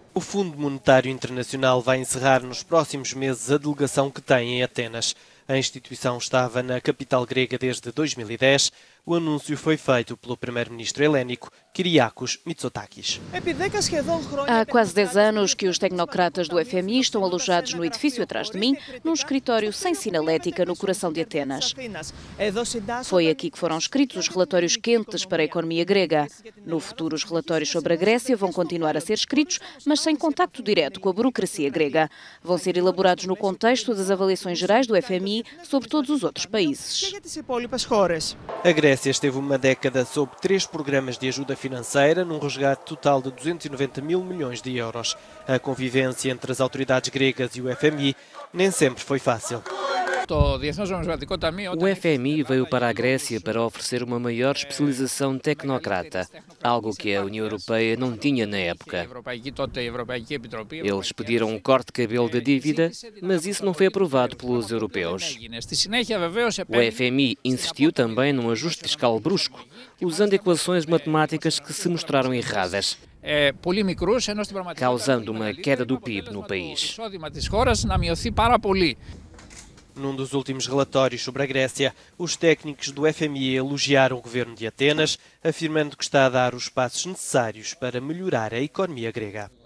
O Fundo Monetário Internacional vai encerrar nos próximos meses a delegação que tem em Atenas. A instituição estava na capital grega desde 2010. O anúncio foi feito pelo primeiro-ministro helénico, Kyriakos Mitsotakis. Há quase 10 anos que os tecnocratas do FMI estão alojados no edifício atrás de mim, num escritório sem sinalética no coração de Atenas. Foi aqui que foram escritos os relatórios quentes para a economia grega. No futuro, os relatórios sobre a Grécia vão continuar a ser escritos, mas sem contacto direto com a burocracia grega. Vão ser elaborados no contexto das avaliações gerais do FMI sobre todos os outros países. A Grécia esteve uma década sob 3 programas de ajuda financeira, num resgate total de 290 mil milhões de euros. A convivência entre as autoridades gregas e o FMI nem sempre foi fácil. O FMI veio para a Grécia para oferecer uma maior especialização tecnocrata, algo que a União Europeia não tinha na época. Eles pediram um corte de cabelo da dívida, mas isso não foi aprovado pelos europeus. O FMI insistiu também num ajuste fiscal brusco, usando equações matemáticas que se mostraram erradas, causando uma queda do PIB no país. Num dos últimos relatórios sobre a Grécia, os técnicos do FMI elogiaram o governo de Atenas, afirmando que está a dar os passos necessários para melhorar a economia grega.